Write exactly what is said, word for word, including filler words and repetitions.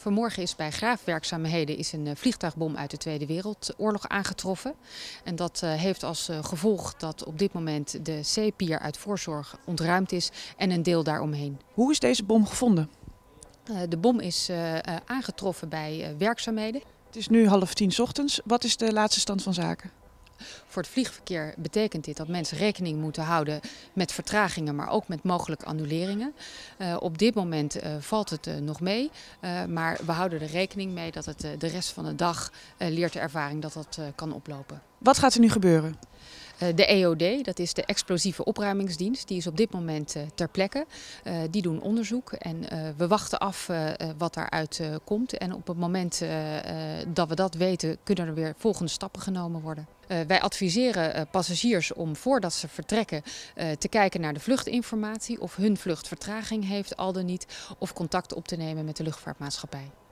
Vanmorgen is bij graafwerkzaamheden is een vliegtuigbom uit de Tweede Wereldoorlog aangetroffen. En dat heeft als gevolg dat op dit moment de zeepier uit voorzorg ontruimd is en een deel daaromheen. Hoe is deze bom gevonden? De bom is aangetroffen bij werkzaamheden. Het is nu half tien 's ochtends. Wat is de laatste stand van zaken? Voor het vliegverkeer betekent dit dat mensen rekening moeten houden met vertragingen, maar ook met mogelijke annuleringen. Uh, op dit moment uh, valt het uh, nog mee, uh, maar we houden er rekening mee dat het uh, de rest van de dag uh, leert de ervaring dat dat uh, kan oplopen. Wat gaat er nu gebeuren? De E O D, dat is de explosieve opruimingsdienst, die is op dit moment ter plekke. Uh, die doen onderzoek en uh, we wachten af uh, wat daaruit uh, komt. En op het moment uh, uh, dat we dat weten, kunnen er weer volgende stappen genomen worden. Uh, wij adviseren uh, passagiers om voordat ze vertrekken uh, te kijken naar de vluchtinformatie. Of hun vlucht vertraging heeft, al dan niet. Of contact op te nemen met de luchtvaartmaatschappij.